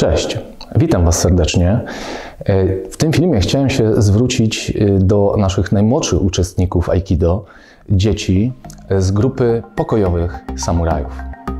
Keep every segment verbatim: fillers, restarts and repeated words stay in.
Cześć, witam Was serdecznie. W tym filmie chciałem się zwrócić do naszych najmłodszych uczestników Aikido, dzieci z grupy pokojowych samurajów.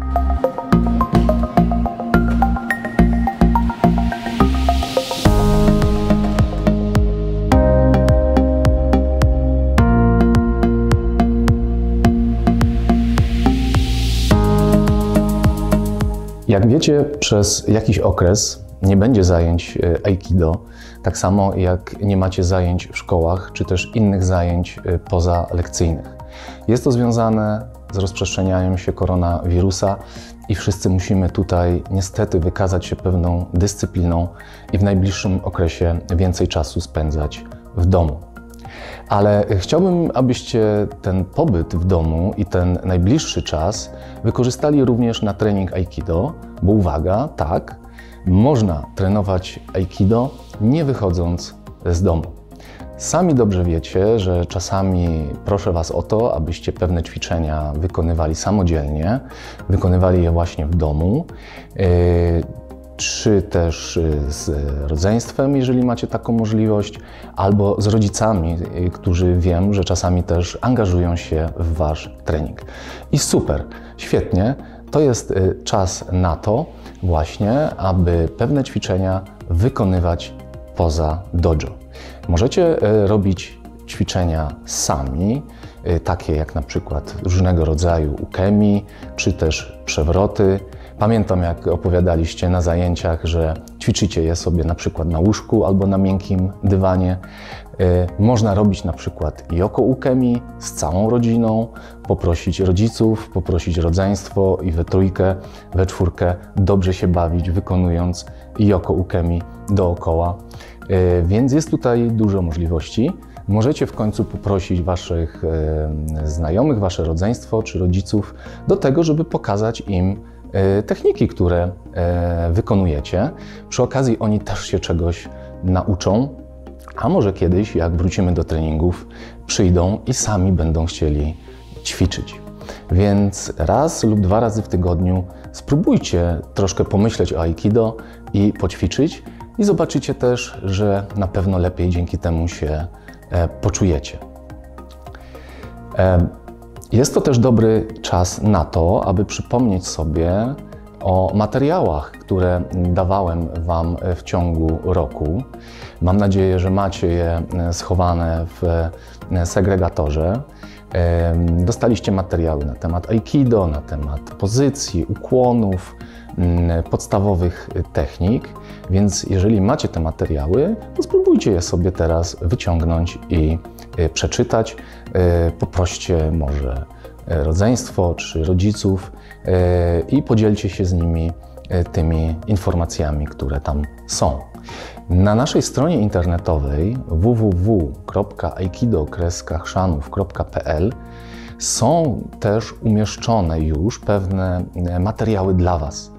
Jak wiecie, przez jakiś okres nie będzie zajęć Aikido, tak samo jak nie macie zajęć w szkołach, czy też innych zajęć pozalekcyjnych. Jest to związane z rozprzestrzenianiem się koronawirusa i wszyscy musimy tutaj niestety wykazać się pewną dyscypliną i w najbliższym okresie więcej czasu spędzać w domu. Ale chciałbym, abyście ten pobyt w domu i ten najbliższy czas wykorzystali również na trening Aikido, bo uwaga, tak, można trenować Aikido nie wychodząc z domu. Sami dobrze wiecie, że czasami proszę Was o to, abyście pewne ćwiczenia wykonywali samodzielnie, wykonywali je właśnie w domu, yy, czy też z rodzeństwem, jeżeli macie taką możliwość, albo z rodzicami, którzy wiem, że czasami też angażują się w Wasz trening. I super, świetnie, to jest czas na to właśnie, aby pewne ćwiczenia wykonywać poza dojo. Możecie robić ćwiczenia sami, takie jak na przykład różnego rodzaju ukemi, czy też przewroty. Pamiętam, jak opowiadaliście na zajęciach, że ćwiczycie je sobie na przykład na łóżku albo na miękkim dywanie. Można robić na przykład yoko ukemi z całą rodziną, poprosić rodziców, poprosić rodzeństwo i we trójkę, we czwórkę dobrze się bawić, wykonując yoko ukemi dookoła. Więc jest tutaj dużo możliwości. Możecie w końcu poprosić Waszych znajomych, Wasze rodzeństwo czy rodziców do tego, żeby pokazać im techniki, które wykonujecie. Przy okazji oni też się czegoś nauczą, a może kiedyś, jak wrócimy do treningów, przyjdą i sami będą chcieli ćwiczyć. Więc raz lub dwa razy w tygodniu spróbujcie troszkę pomyśleć o Aikido i poćwiczyć i zobaczycie też, że na pewno lepiej dzięki temu się poczujecie. Jest to też dobry czas na to, aby przypomnieć sobie o materiałach, które dawałem Wam w ciągu roku. Mam nadzieję, że macie je schowane w segregatorze. Dostaliście materiały na temat Aikido, na temat pozycji, ukłonów, podstawowych technik, więc jeżeli macie te materiały, to spróbujcie je sobie teraz wyciągnąć i przeczytać. Poproście może rodzeństwo czy rodziców i podzielcie się z nimi tymi informacjami, które tam są. Na naszej stronie internetowej w w w kropka aikido chrzanów kropka p l są też umieszczone już pewne materiały dla Was.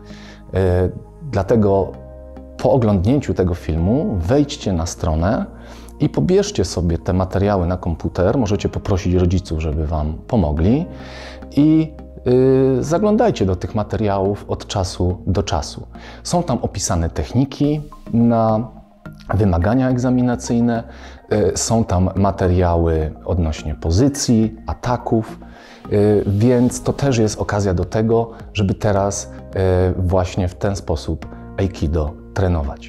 Dlatego po oglądnięciu tego filmu wejdźcie na stronę i pobierzcie sobie te materiały na komputer. Możecie poprosić rodziców, żeby Wam pomogli i yy, zaglądajcie do tych materiałów od czasu do czasu. Są tam opisane techniki na wymagania egzaminacyjne, yy, są tam materiały odnośnie pozycji, ataków, yy, więc to też jest okazja do tego, żeby teraz yy, właśnie w ten sposób Aikido trenować.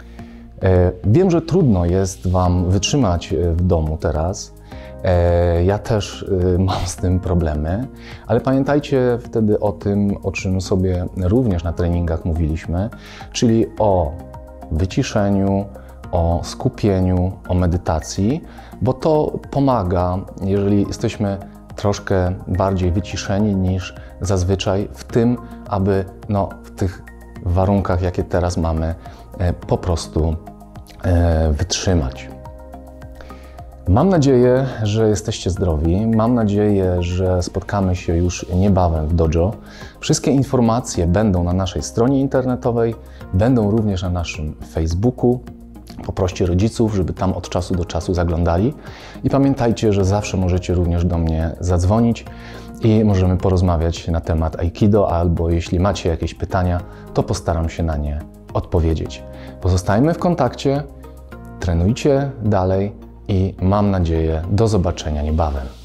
Wiem, że trudno jest Wam wytrzymać w domu teraz. Ja też mam z tym problemy, ale pamiętajcie wtedy o tym, o czym sobie również na treningach mówiliśmy, czyli o wyciszeniu, o skupieniu, o medytacji, bo to pomaga, jeżeli jesteśmy troszkę bardziej wyciszeni niż zazwyczaj w tym, aby no, w tych warunkach, jakie teraz mamy, po prostu wytrzymać. Mam nadzieję, że jesteście zdrowi. Mam nadzieję, że spotkamy się już niebawem w dojo. Wszystkie informacje będą na naszej stronie internetowej, będą również na naszym Facebooku. Poproście rodziców, żeby tam od czasu do czasu zaglądali. I pamiętajcie, że zawsze możecie również do mnie zadzwonić i możemy porozmawiać na temat Aikido, albo jeśli macie jakieś pytania, to postaram się na nie odpowiedzieć. Pozostajmy w kontakcie, trenujcie dalej i mam nadzieję do zobaczenia niebawem.